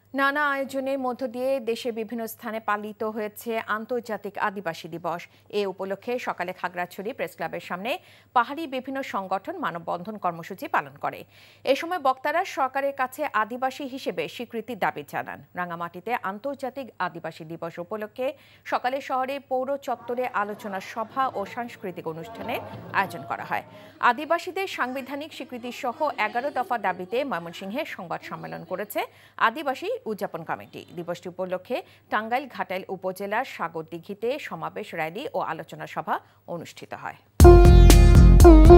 নানা আয়োজনের মধ্য দিয়ে দেশে বিভিন্ন স্থানে পালিত হয়েছে আন্তর্জাতিক আদিবাসী দিবস। এ উপলক্ষে সকালে খাগড়াছড়ি প্রেস ক্লাবের সামনে পাহাড়ি বিভিন্ন সংগঠন মানববন্ধন কর্মসূচি পালন করে। এ সময় বক্তারা সরকারের কাছে আদিবাসী হিসেবে স্বীকৃতির দাবি জানান। রাঙামাটিতে আন্তর্জাতিক আদিবাসী দিবস উপলক্ষে সকালে শহরে পৌর চত্বরে আলোচনা সভা ও সাংস্কৃতিক অনুষ্ঠানের আয়োজন করা হয়। আদিবাসীদের সাংবিধানিক স্বীকৃতি সহ 11 দফা দাবিতে ময়মনসিংহে সংবাদ সম্মেলন করেছে আদিবাসী উদযাপন কমিটি। দিবসটি উপলক্ষে টাঙ্গাইল ঘাটাইল উপজেলার সাগরদিঘিতে সমাবেশ, র্যালি ও আলোচনা সভা অনুষ্ঠিত হয়।